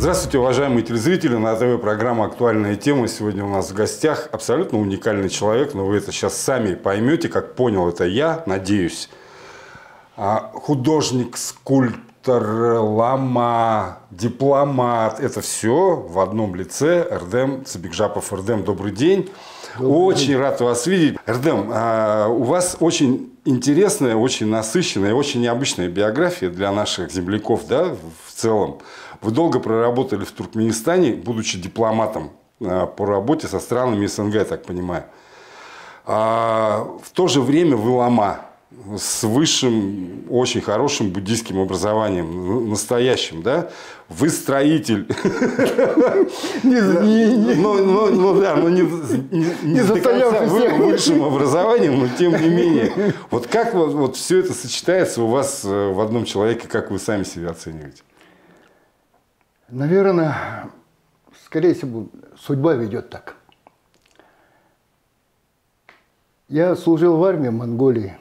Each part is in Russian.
Здравствуйте, уважаемые телезрители. На ТВ программа «Актуальная тема». Сегодня у нас в гостях абсолютно уникальный человек, но вы это сейчас сами поймете, как понял это я, надеюсь. Художник, скульптор, лама, дипломат. Это все в одном лице. Эрдем Цыбекжапов. Эрдем, добрый день. Очень рад вас видеть. Эрдем, у вас очень интересная, очень насыщенная, очень необычная биография для наших земляков, да, в целом. Вы долго проработали в Туркменистане, будучи дипломатом по работе со странами СНГ, я так понимаю. В то же время вы лама с высшим, очень хорошим буддийским образованием, настоящим, да? Вы строитель. Не до конца высшим образованием, но тем не менее. Вот как вот все это сочетается у вас в одном человеке, как вы сами себя оцениваете? Наверное, скорее всего, судьба ведет так. Я служил в армии Монголии.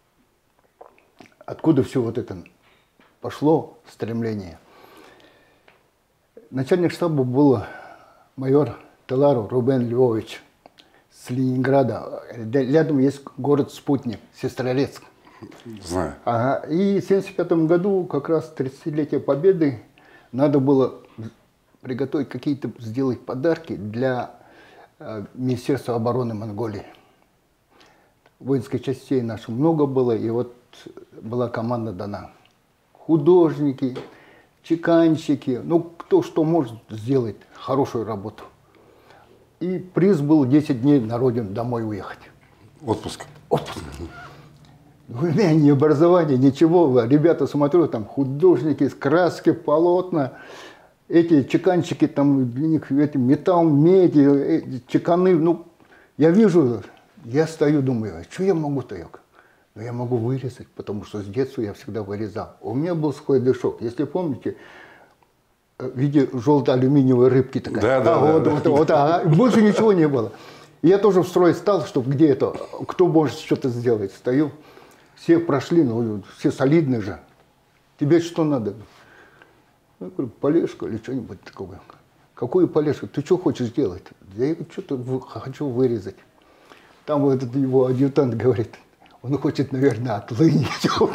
Откуда все вот это пошло, стремление? Начальник штаба был майор Талару Рубен Львович с Ленинграда. Рядом есть город Спутник, Сестрорецк. Знаю. Ага. И в 1975 году, как раз 30-летие Победы, надо было приготовить какие-то, сделать подарки для Министерства обороны Монголии. Воинской частей наших много было, и вот была команда дана. Художники, чеканщики, ну кто что может сделать хорошую работу. И приз был 10 дней на родину домой уехать. Отпуск. Отпуск. У меня ни образования, ничего. Ребята, смотрю, там художники, краски, полотна. Эти чеканщики, там, для них металл, меди, чеканы. Ну, я вижу, я стою, думаю, что я могу-то? Но я могу вырезать, потому что с детства я всегда вырезал. У меня был свой дышок. Если помните, в виде желтой алюминиевой рыбки такая. Да. Больше ничего не было. И я тоже в строй стал, чтобы где это, кто может что-то сделать. Стою. Все прошли, ну, все солидные же. Тебе что надо? Я говорю, полежку или что-нибудь такое. Какую полежку? Ты что хочешь сделать? Я что-то хочу вырезать. Там вот этот его адъютант говорит, он хочет, наверное, отлынить. 2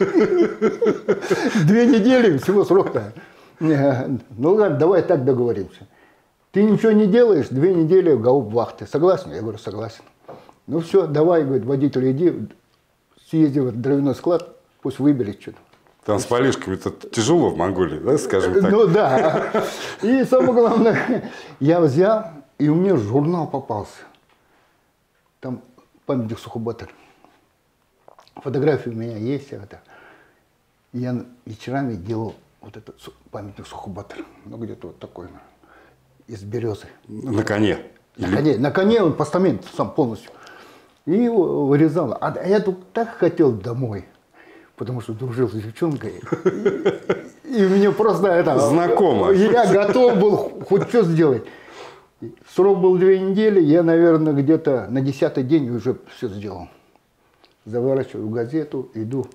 недели, всего срок-то. Ну ладно, давай так договоримся. Ты ничего не делаешь, 2 недели в гауптвахте. Согласен? Я говорю, согласен. Ну все, давай, говорит, водитель, иди. Съезди в дровяной склад, пусть выберет что-то. Там с полежками-то тяжело в Монголии, да, скажем так? Ну да. И самое главное, я взял, и у меня журнал попался. Там памятник Сухоботар. Фотографии у меня есть. Я вечерами делал вот этот памятник Сухоботар. Ну где-то вот такой, из березы. На коне? На коне он постамент сам полностью. И его вырезал. А я тут так хотел домой, потому что дружил с девчонкой. И мне просто это... Знакомо. Я готов был хоть что сделать. Срок был 2 недели, я, наверное, где-то на 10-й день уже все сделал. Заворачиваю в газету, иду.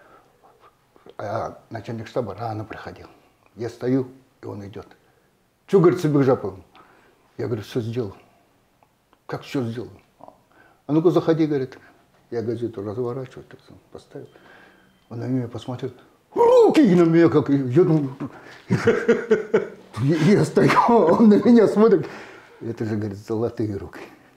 А начальник штаба рано приходил. Я стою, и он идет. Что, говорит, Цыбекжапов? Я говорю, все сделал. Как все сделал? А ну-ка заходи, говорит. Я газету разворачиваю, поставил. Он на меня посмотрел. Руки на меня как... Я думаю... Я стою, он на меня смотрит. Это же, говорит, золотые руки.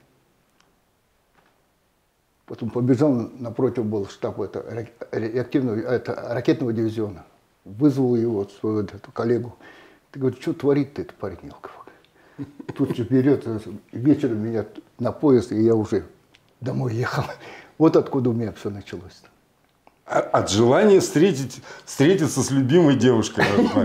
Потом побежал, напротив был штаб ракетного дивизиона. Вызвал его, свою эту коллегу. Ты говоришь, что творит-то этот парень мелкого? Тут же берет, вечером меня на поезд, и я уже домой ехал. Вот откуда у меня все началось. От желания встретиться с любимой девушкой.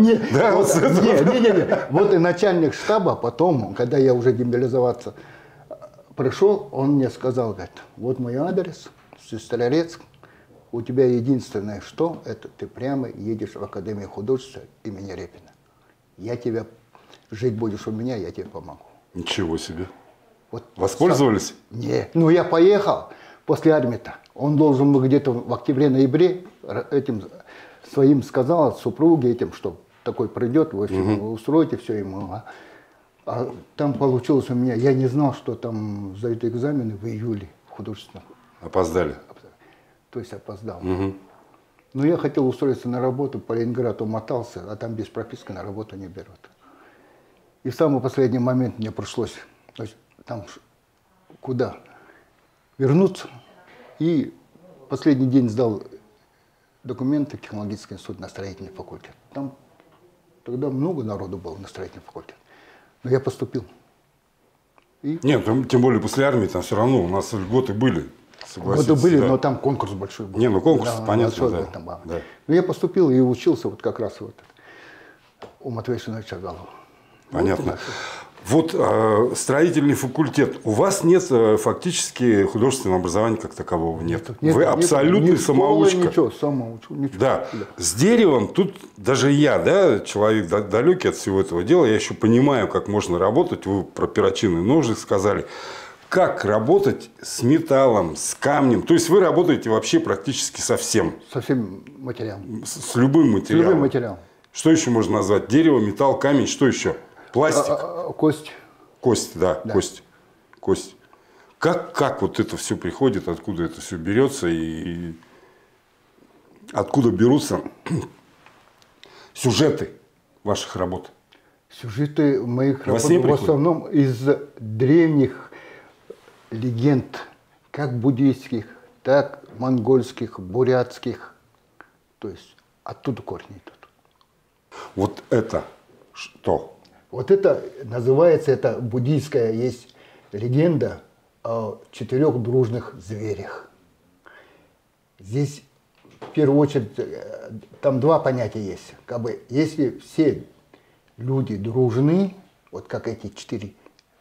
Не. Вот и начальник штаба потом, когда я уже демобилизоваться пришел, он мне сказал, говорит, вот мой адрес, Сестрорецк, у тебя единственное что, это ты прямо едешь в Академию художеств имени Репина. Я тебя, жить будешь у меня, я тебе помогу. Ничего себе. Вот воспользовались? Нет, ну я поехал после армии-то. Он должен был где-то в октябре-ноябре этим своим сказал супруге этим, что такой придет, в общем, вы устроите все ему. А там получилось у меня, я не знал, что там сдают экзамены в июле художественном. Опоздали. То есть опоздал. Но я хотел устроиться на работу, по Ленинграду мотался, а там без прописки на работу не берут. И в самый последний момент мне пришлось, то есть, там куда? Вернуться. И последний день сдал документы в технологический институт на строительный факультет. Там тогда много народу было на строительный факультет. Но я поступил. И... Нет, тем более после армии там все равно у нас льготы были. Льготы были, да. Но там конкурс большой был. Не, ну конкурс, да, понятно, да. Там, да. Но я поступил и учился вот как раз вот у Матвея Семеновича Галова. Понятно. Вот строительный факультет. У вас нет фактически художественного образования как такового? Нет. Вы абсолютный самоучка. Ничего, самоучка. Да. С деревом, тут даже я, да, человек далекий от всего этого дела, я еще понимаю, как можно работать. Вы про перочинный ножик сказали. Как работать с металлом, с камнем? То есть вы работаете вообще практически со всем? Со всем материалом. С любым материалом? С любым материалом. Что еще можно назвать? Дерево, металл, камень, что еще? Пластик? Кость. Кость, да. Кость. Как вот это все приходит, откуда это все берется и откуда берутся сюжеты ваших работ? Сюжеты моих работ в основном из древних легенд, как буддийских, так монгольских, бурятских. То есть оттуда корни идут. Вот это что? Вот это называется, это буддийская есть легенда о 4 дружных зверях. Здесь в первую очередь там 2 понятия есть. Как бы, если все люди дружны, вот как эти 4,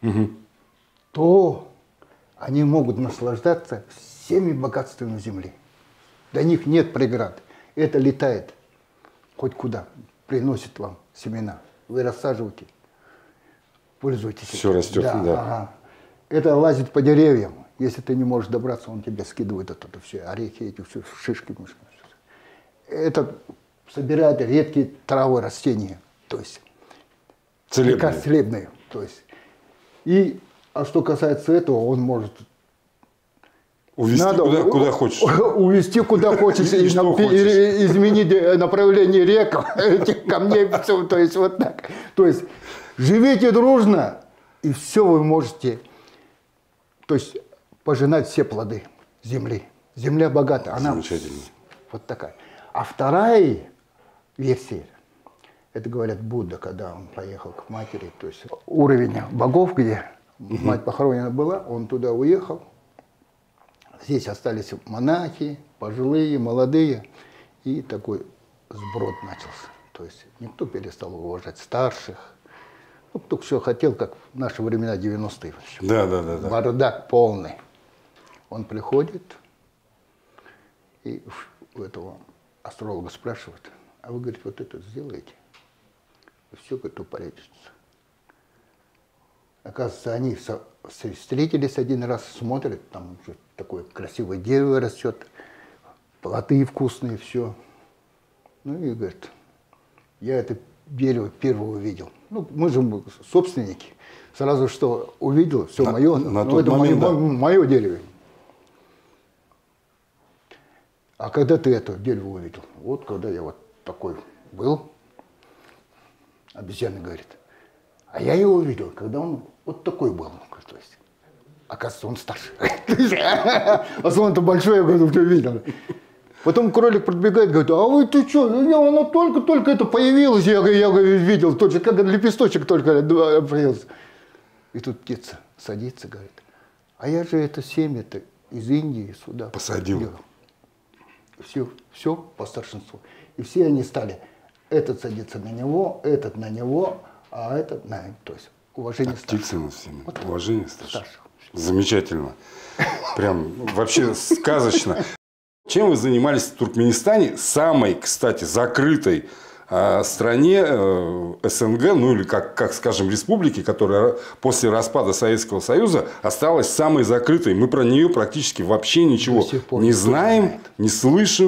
то они могут наслаждаться всеми богатствами земли. До них нет преград. Это летает хоть куда, приносит вам семена. Вы рассаживаете, пользуйтесь. Все растет, да. Ага. Это лазит по деревьям. Если ты не можешь добраться, он тебе скидывает оттуда все орехи, эти все шишки. Это собирает редкие травы, растения. То есть целебные. То есть. А что касается этого, он может увести куда хочешь. Увести куда хочешь, и изменить направление рек, этих камней, то есть вот так. То есть живите дружно, и все вы можете, то есть пожинать все плоды земли. Земля богата, она вот такая. А вторая версия, это говорят Будда, когда он поехал к матери, то есть уровень богов, где мать похоронена была, он туда уехал. Здесь остались монахи, пожилые, молодые, и такой сброд начался. То есть никто перестал уважать старших. Ну, кто все хотел, как в наши времена 90-е. Да. Бардак полный. Он приходит, и у этого астролога спрашивают, а вы, говорит, вот это сделаете? И все, говорит, упорядочится. Оказывается, они встретились один раз, смотрят, там уже такое красивое дерево растет, плоды вкусные, все. Ну и говорит, я это дерево первого увидел. Ну, мы же собственники. Сразу что увидел, все мое, это мое дерево. А когда ты это дерево увидел? Вот когда я вот такой был, обезьяна говорит. А я его увидел, когда он вот такой был. То есть, оказывается, он старше. А он-то большой, я говорю, уже видел. Потом кролик подбегает, говорит, а вы ты что? Оно только это появилось, я видел, тот же, как лепесточек только появился. И тут птица садится, говорит, а я же это семя-то из Индии сюда посадил. Все по старшинству. И все они стали, этот садится на него, этот на него, а этот на него. То есть уважение старших. Вот уважение старших. Замечательно. Прям вообще сказочно. Чем вы занимались в Туркменистане, самой, кстати, закрытой стране СНГ, ну или как скажем, республики, которая после распада Советского Союза осталась самой закрытой. Мы про нее практически вообще ничего не знаем, не слышим.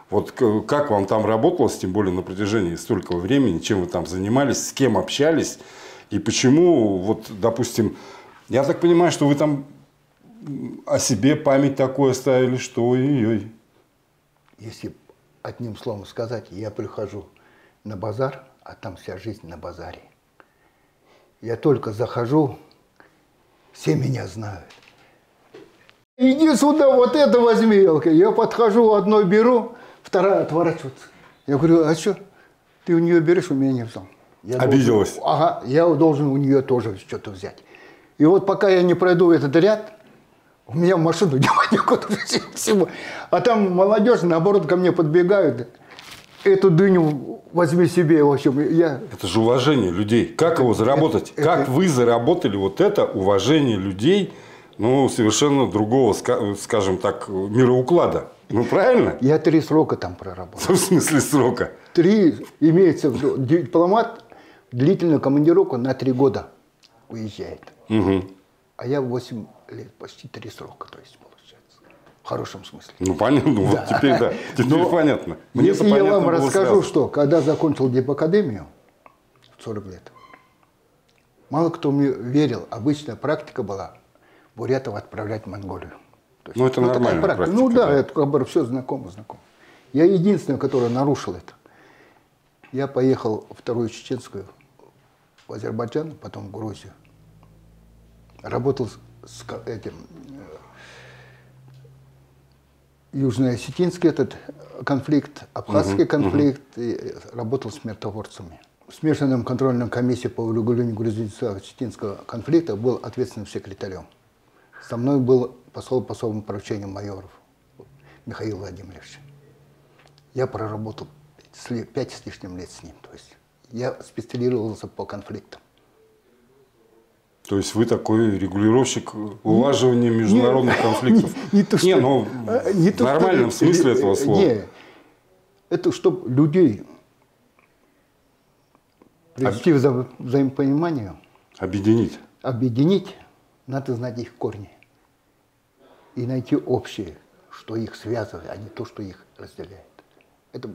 Вот как вам там работалось, тем более на протяжении столького времени, чем вы там занимались, с кем общались, и почему, вот, допустим, я так понимаю, что вы там о себе память такую оставили, что ой-ой-ой. Если одним словом сказать, я прихожу на базар, а там вся жизнь на базаре. Я только захожу, все меня знают. Иди сюда, вот это возьми, Елка. Я подхожу, одной беру, вторая отворачивается. Я говорю, а что? Ты у нее берешь, у меня не взял. Обиделась? Ага, я должен у нее тоже что-то взять. И вот пока я не пройду этот ряд, у меня в машину девать некуда всего. А там молодежь, наоборот, ко мне подбегают. Эту дыню возьми себе. В общем, Это же уважение людей. Как его заработать? Как вы заработали вот это уважение людей, ну, совершенно другого, скажем так, мироуклада? Ну, правильно? Я 3 срока там проработал. В смысле срока? 3 имеется в виду. Дипломат в длительную командировку на 3 года уезжает. Угу. А я 8 лет, почти 3 срока, то есть, получается. В хорошем смысле. Ну, понятно, вот Да. теперь да. Теперь понятно. Если я вам было расскажу, сразу. что когда закончил дипакадемию в 40 лет, мало кто мне верил, обычная практика была бурятов отправлять в Монголию. То есть, Ну, это такая нормальная практика, Ну да, да. это как бы все знакомо. Я единственный, который нарушил это. Я поехал во Вторую Чеченскую, в Азербайджан, потом в Грузию. Работал с этим южно-осетинский этот конфликт, абхазский конфликт, и работал с миротворцами. В смешанном контрольном комиссии по урегулированию грузино-осетинского конфликта был ответственным секретарем. Со мной был посол по особому поручению майоров Михаил Владимирович. Я проработал 5 с лишним лет с ним. То есть я специализировался по конфликтам. То есть вы такой регулировщик улаживания международных конфликтов? Не в нормальном смысле этого слова. Не, это чтобы людей привести в взаимопонимание, Объединить. надо знать их корни. И найти общее, что их связывает, а не то, что их разделяет. Это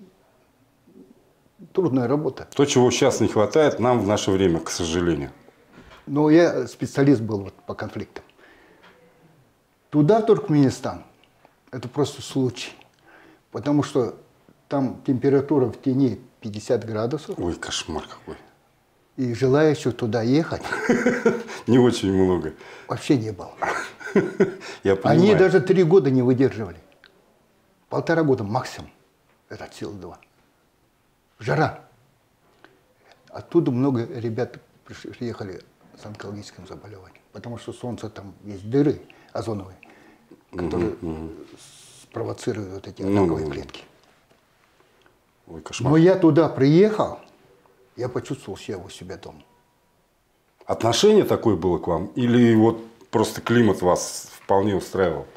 трудная работа. То, чего сейчас не хватает нам в наше время, к сожалению. Но я специалист был вот по конфликтам. Туда, в Туркменистан, это просто случай. Потому что там температура в тени 50 градусов. Ой, кошмар какой. И желающих туда ехать Не очень много. вообще не было. Я понимаю. Они даже 3 года не выдерживали. 1,5 года максимум. Это от силы 2. Жара. Оттуда много ребят приехали с онкологическим заболеванием. Потому что солнце там есть дыры озоновые, которые спровоцируют вот эти раковые клетки. Ой, кошмар. Но я туда приехал, я почувствовал себя у себя дома. Отношение такое было к вам? Или вот просто климат вас вполне устраивал?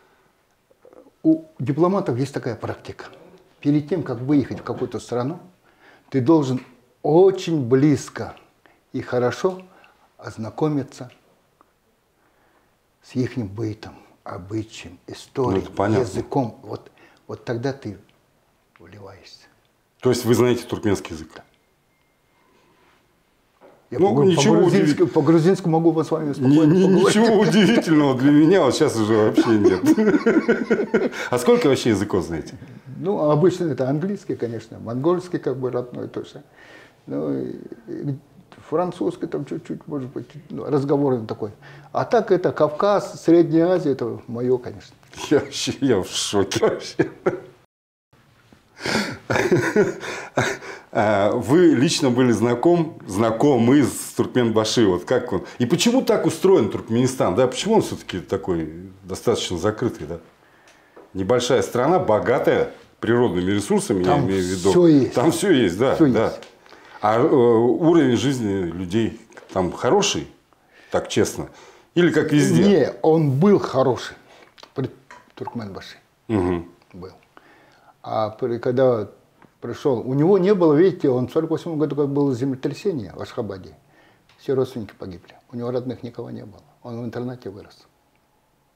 У дипломатов есть такая практика. Перед тем, как выехать в какую-то страну, ты должен очень близко и хорошо ознакомиться с их бытом, обычаем, историей, языком. Вот тогда ты вливаешься. То есть вы знаете туркменский язык? Я по-грузински могу с вами спокойно поговорить. Ничего удивительного для меня вот сейчас уже вообще нет. А сколько вообще языков знаете? Ну, обычно это английский, конечно, монгольский как бы родной тоже. Ну, и французский там чуть-чуть, может быть, разговорный такой. А так это Кавказ, Средняя Азия, это мое, конечно. Я в шоке вообще. Вы лично были знакомы с Туркменбаши, вот как он. И почему так устроен Туркменистан, да? Почему он все-таки такой достаточно закрытый, да? Небольшая страна, богатая природными ресурсами, Там я имею в виду. Все есть. Там все есть, да. Все да. есть. А уровень жизни людей там хороший, так честно? Или как везде? Не, он был хороший при Туркменбаши. Угу. Был. А когда пришел, у него не было, видите, он в 1948 году, как было землетрясение в Ашхабаде, все родственники погибли. У него родных никого не было. Он в интернате вырос.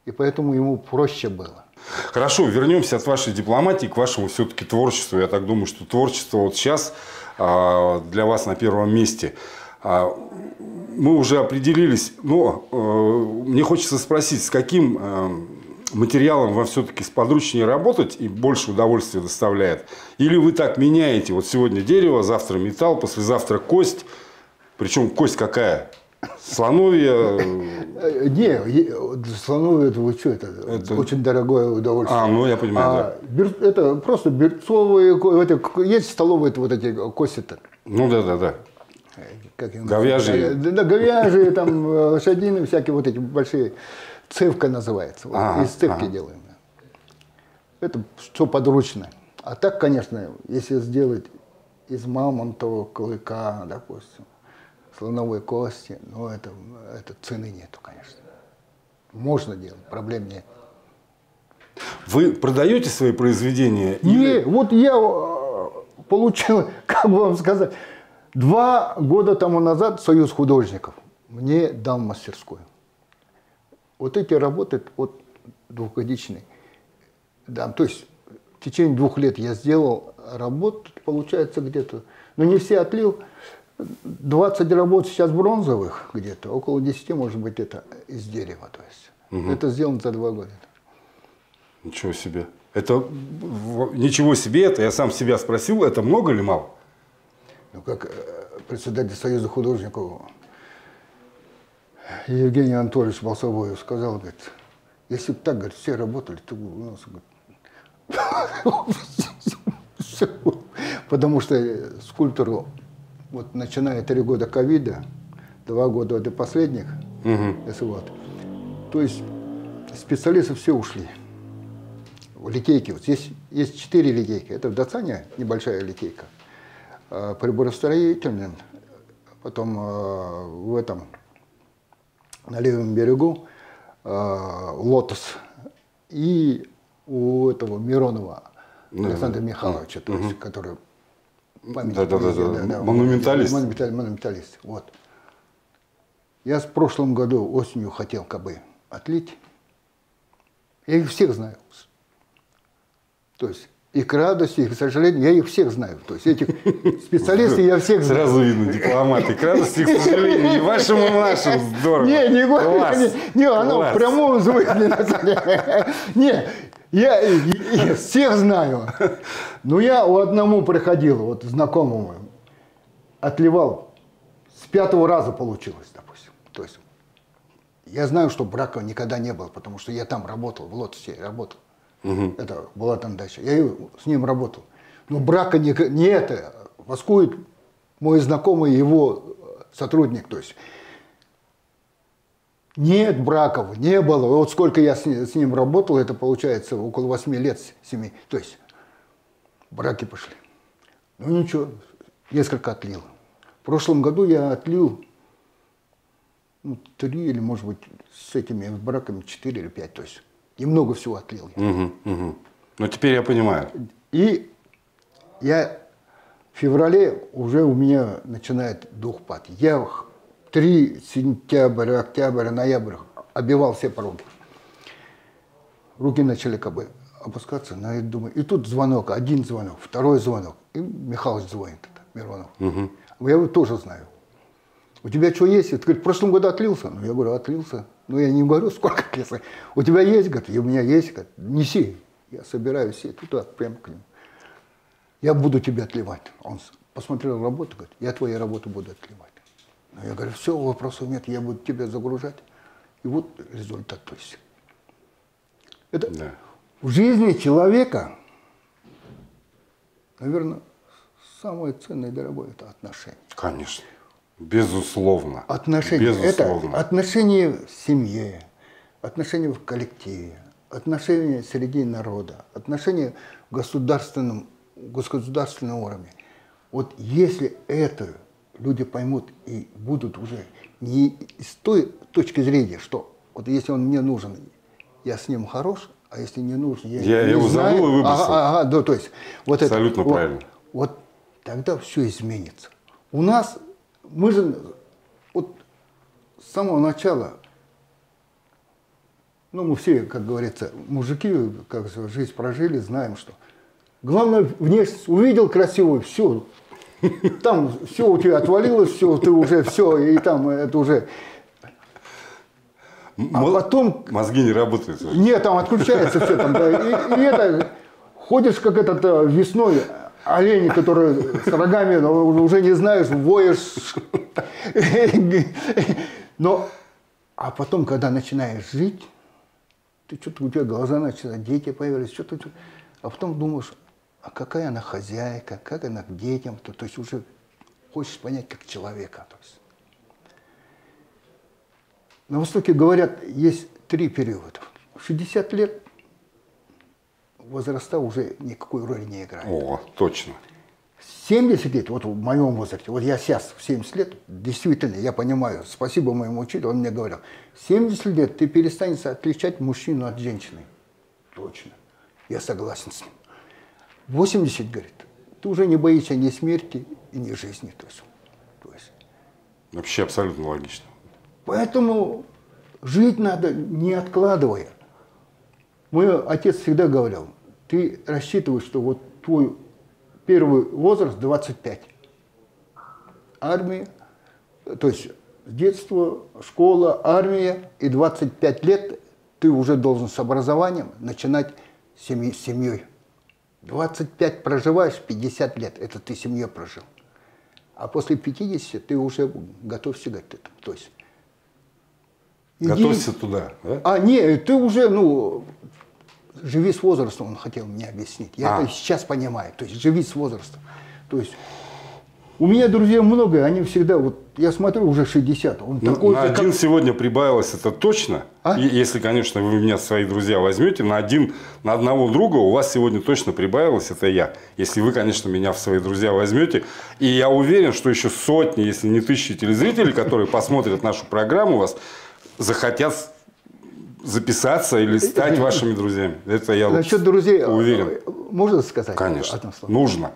И поэтому ему проще было. Хорошо, вернемся от вашей дипломатии к вашему все-таки творчеству. Я так думаю, что творчество вот сейчас для вас на первом месте. Мы уже определились, но мне хочется спросить, с каким материалом вам все-таки сподручнее работать и больше удовольствия доставляет? Или вы так меняете, вот сегодня дерево, завтра металл, послезавтра кость, причем кость какая? Слоновья? Не, слоновья, это вы что, это очень дорогое удовольствие. Ну я понимаю, да. Это просто берцовые, есть столовые вот эти кости-то. Ну да. Говяжьи. Да, говяжьи, там, лошадиные, всякие вот эти большие. Цевка называется. Вот, из цевки делаем. Это все подручно. А так, конечно, если сделать из мамонтового клыка, допустим, слоновой кости, ну, это цены нету, конечно. Можно делать, проблем нет. Вы продаете свои произведения? Не, вот я получил, как бы вам сказать, 2 года тому назад Союз художников мне дал мастерскую. Вот эти работы, вот двухгодичные, да, то есть в течение 2 лет я сделал работу, получается где-то, но не все отлил, 20 работ сейчас бронзовых где-то, около 10, может быть, это из дерева, то есть. Это сделано за 2 года. Ничего себе. Это ничего себе, это я сам себя спросил, это много или мало? Ну, как председатель Союза художников Евгений Анатольевич Болсовоев сказал, говорит, если бы так, говорит, все работали, то у нас, говорит, потому что скульптору, вот начиная 3 года ковида, 2 года до последних, вот, то есть специалисты все ушли. Литейки, вот здесь есть 4 литейки, это в Дацане небольшая литейка, приборостроительный, потом в этом, на левом берегу, Лотос, и у этого Миронова Александра Михайловича, то есть, который монументалист. Монументалист. Вот. Я в прошлом году осенью хотел как бы отлить. Я их всех знаю. То есть и к радости, и к сожалению, я их всех знаю. То есть этих специалистов я всех знаю. Сразу видно, дипломат. И к радости, и к сожалению, и вашим, и нашим. Здорово. Не, оно в прямом смысле. Не, я всех знаю. Но я у одному приходил, вот знакомому, отливал, с 5-го раза получилось, допустим. То есть я знаю, что брака никогда не было, потому что я там работал, в Лотосе работал. Это была там дача. Я с ним работал. Но брака не это. Воскует мой знакомый, его сотрудник. То есть нет браков, не было. Вот сколько я с ним работал, это получается около 8 лет, 7. То есть браки пошли. Ну ничего, несколько отлил. В прошлом году я отлил 3 или, может быть, с этими браками 4 или 5. То есть немного всего отлил я. Ну, теперь я понимаю. И я в феврале уже у меня начинает дух падать. Я 3 сентябрь, октябрь, ноябрь обивал все пороги. Руки начали как бы опускаться. Но я думаю, и тут звонок, один звонок, второй звонок. И Михайлович звонит, Миронов. Я его тоже знаю. У тебя что есть? Ты говорит, в прошлом году отлился. Ну, я говорю, отлился. Ну, я не говорю, сколько отлился. У тебя есть? Говорит, у меня есть. Говорит, неси. Я собираю все туда, прямо к нему. Я буду тебя отливать. Он посмотрел работу, говорит, я твою работу буду отливать. Ну, я говорю, все, вопросов нет, я буду тебя загружать. И вот результат. То есть. Это в жизни человека, наверное, самое ценное и дорогое – это отношения. Конечно. Безусловно. Отношения. Безусловно. Это отношения в семье, отношения в коллективе, отношения среди народа, отношения в государственном уровне. Вот если это люди поймут и будут уже не с той точки зрения, что вот если он мне нужен, я с ним хорош, а если не нужен, я его знаю, забыл и выбросил. Да, то есть вот абсолютно это, правильно. Вот тогда все изменится. У нас мы же вот с самого начала Ну, мы все, как говорится, мужики, как жизнь прожили, знаем, что. Главное, внешность увидел красивую, все. Там все у тебя отвалилось, все, ты уже все, и там это уже. А потом. Мозги не работают. Нет, там отключается все. Там, да, и это, ходишь как этот весной олень, который с рогами, но уже не знаешь, воешь. Но, а потом, когда начинаешь жить, ты что-то, у тебя глаза начинают, дети появились, что-то, а потом думаешь, а какая она хозяйка, как она к детям, то есть уже хочешь понять как человека. То есть. На Востоке говорят, есть 3 периода. 60 лет возраста уже никакой роли не играет. О, точно. 70 лет, вот в моем возрасте, вот я сейчас в 70 лет, действительно, я понимаю, спасибо моему учителю, он мне говорил, 70 лет ты перестанешь отличать мужчину от женщины. Точно, я согласен с ним. 80, говорит, ты уже не боишься ни смерти и ни жизни. То есть. Вообще абсолютно логично. Поэтому жить надо, не откладывая. Мой отец всегда говорил, ты рассчитываешь, что вот твой первый возраст 25. Армия, то есть детство, школа, армия, и 25 лет ты уже должен с образованием начинать с семьей. 25 проживаешь, 50 лет, это ты семьей прожил. А после 50 ты уже готовься к этому. То есть, готовься туда, да? А, нет, ты уже, живи с возрастом, он хотел мне объяснить. Я это сейчас понимаю. То есть живи с возрастом. То есть у меня друзей много, они всегда, вот я смотрю, уже 60. Он такой на один сегодня прибавилось, это точно. А? Если, конечно, вы меня, свои друзья, возьмете, на одного друга у вас сегодня точно прибавилось, это я. Если вы, конечно, меня в свои друзья возьмете. И я уверен, что еще сотни, если не тысячи телезрителей, которые посмотрят нашу программу, вас захотят записаться или стать вашими друзьями. Это я насчет друзей уверен. Можно сказать? Конечно. Одно слово? Нужно.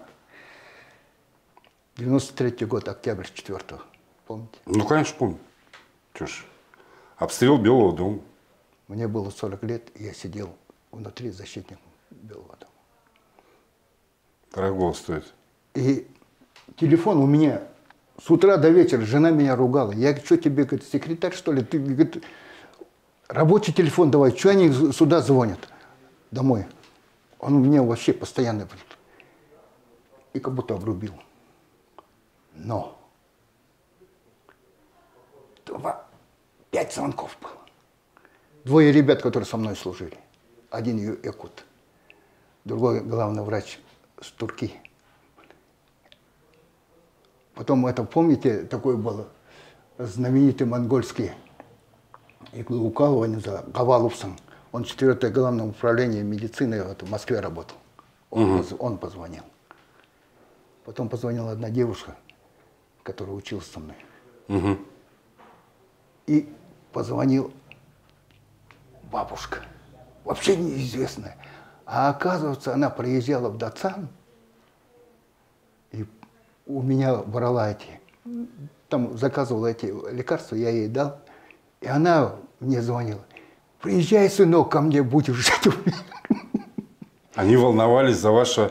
93-й год, октябрь 4-го. Помните? Ну, конечно, помню. Чё ж. Обстрел Белого дома. Мне было 40 лет, и я сидел внутри защитником Белого дома. Дорого стоит. И телефон у меня с утра до вечера, жена меня ругала. Я говорю, что тебе, говорит, секретарь, что ли? Ты, говорит, рабочий телефон давай, что они сюда звонят? Домой. Он у меня вообще постоянно. И как будто обрубил. Но 5 звонков было. 2 ребят, которые со мной служили. Один якут, другой главный врач с Турки. Потом это, помните, такой был знаменитый монгольский иглоукалывание за Гавалупсан. Он 4-е главное управление медицины в Москве работал. Он позвонил. Потом позвонила одна девушка, которая училась со мной. И позвонил бабушка, вообще неизвестная. А оказывается, она приезжала в Дацан, и у меня брала там заказывала эти лекарства, я ей дал. И она мне звонила. Приезжай, сынок, ко мне, будешь жить у меня. Они волновались за вашу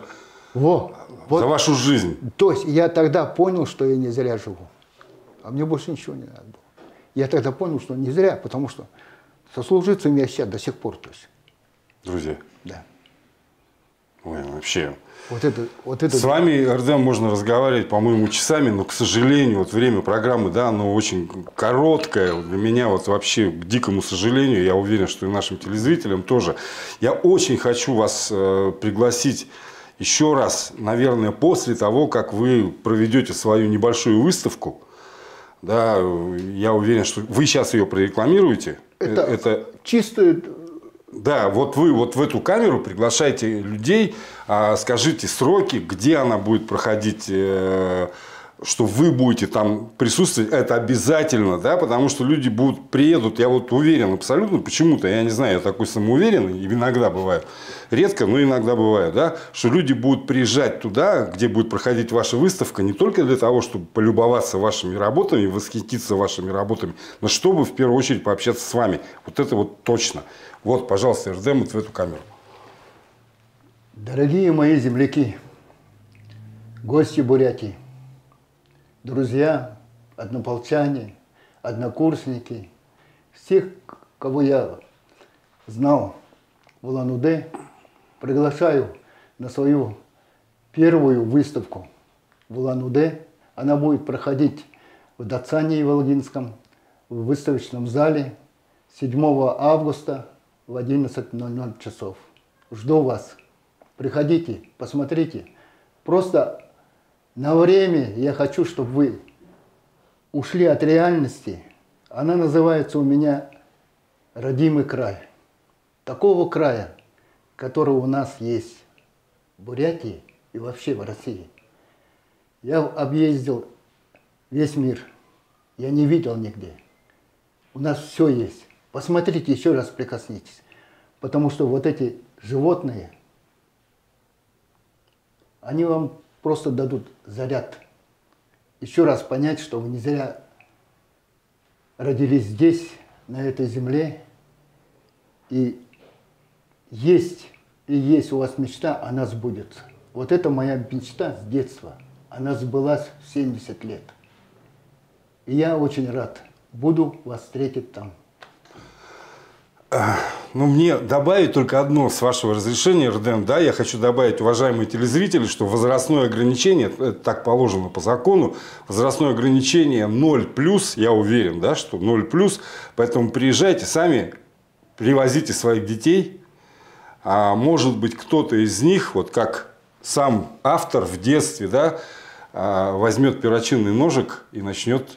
жизнь. То есть я тогда понял, что я не зря живу. А мне больше ничего не надо было. Я тогда понял, что не зря, потому что сослуживцами я сейчас до сих пор. То есть. Друзья. Да. Ой, вообще. Вот это... С вами, Ардем, можно разговаривать, по-моему, часами, но, к сожалению, вот время программы, да, оно очень короткое. Для меня вот вообще, к дикому сожалению, я уверен, что и нашим телезрителям тоже. Я очень хочу вас пригласить еще раз, наверное, после того, как вы проведете свою небольшую выставку. Да, я уверен, что вы сейчас ее прорекламируете. Это чисто... Да, вот вы вот в эту камеру приглашайте людей, скажите сроки, где она будет проходить, что вы будете там присутствовать, это обязательно, да, потому что люди приедут, я вот уверен абсолютно, почему-то, я не знаю, я такой самоуверенный, и иногда бываю, редко, но иногда бываю, да, что люди будут приезжать туда, где будет проходить ваша выставка, не только для того, чтобы полюбоваться вашими работами, восхититься вашими работами, но чтобы в первую очередь пообщаться с вами. Вот это вот точно. Вот, пожалуйста, Эрдем, вот в эту камеру. Дорогие мои земляки, гости Бурятии, друзья, однополчане, однокурсники, всех, кого я знал в Улан-Удэ, приглашаю на свою первую выставку в Улан-Удэ. Она будет проходить в Дацане Волгинском, в выставочном зале 7 августа в 11:00 часов. Жду вас. Приходите, посмотрите. Просто на время я хочу, чтобы вы ушли от реальности. Она называется у меня «Родимый край». Такого края, который у нас есть в Бурятии и вообще в России. Я объездил весь мир. Я не видел нигде. У нас все есть. Посмотрите, еще раз прикоснитесь. Потому что вот эти животные, они вам просто дадут заряд. Еще раз понять, что вы не зря родились здесь, на этой земле. И есть у вас мечта, она сбудется. Вот это моя мечта с детства. Она сбылась в 70 лет. И я очень рад. Буду вас встретить там. Ну, мне добавить только одно, с вашего разрешения, Эрдем, да, я хочу добавить, уважаемые телезрители, что возрастное ограничение, это так положено по закону, возрастное ограничение 0+, я уверен, да, что 0+, поэтому приезжайте сами, привозите своих детей, а может быть, кто-то из них, вот как сам автор в детстве, да, возьмет перочинный ножик и начнет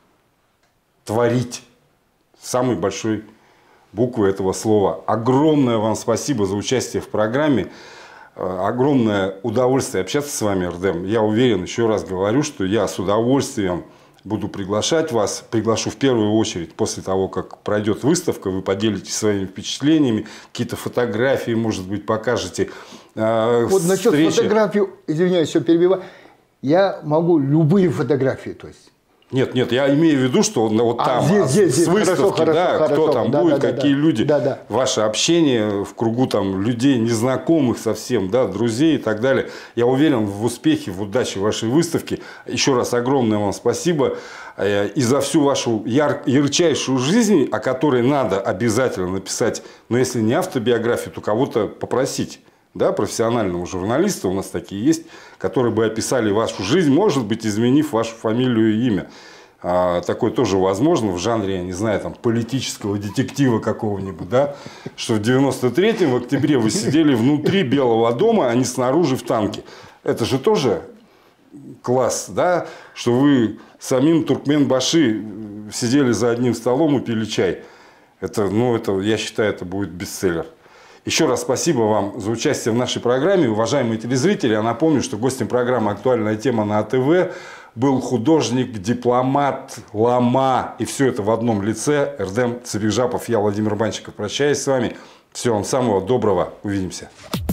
творить самый большой буквы этого слова. Огромное вам спасибо за участие в программе. Огромное удовольствие общаться с вами, Эрдем. Я уверен, еще раз говорю, что я с удовольствием буду приглашать вас. Приглашу в первую очередь после того, как пройдет выставка. Вы поделитесь своими впечатлениями. Какие-то фотографии, может быть, покажете. Вот насчет фотографий, извиняюсь, все перебиваю. Я могу любые фотографии, то есть. Нет, я имею в виду, что вот там, здесь, с выставки, хорошо, да, хорошо, кто там да, будет, да, какие люди, да. ваше общение в кругу там людей, незнакомых совсем, да, друзей и так далее. Я уверен в успехе, в удаче вашей выставки. Еще раз огромное вам спасибо. И за всю вашу ярчайшую жизнь, о которой надо обязательно написать, но если не автобиографию, то кого-то попросить. Да, профессионального журналиста, у нас такие есть, которые бы описали вашу жизнь, может быть, изменив вашу фамилию и имя. Такое тоже возможно в жанре, я не знаю, там, политического детектива какого-нибудь, да, что в 93-м, в октябре, вы сидели внутри Белого дома, а не снаружи в танке. Это же тоже класс, да, что вы с Амин Туркменбаши сидели за одним столом и пили чай. Это, я считаю, это будет бестселлер. Еще раз спасибо вам за участие в нашей программе. Уважаемые телезрители, я напомню, что гостем программы «Актуальная тема» на АТВ был художник, дипломат, лама. И все это в одном лице. Эрдем Цыбикжапов, я, Владимир Банщиков, прощаюсь с вами. Всего вам самого доброго. Увидимся.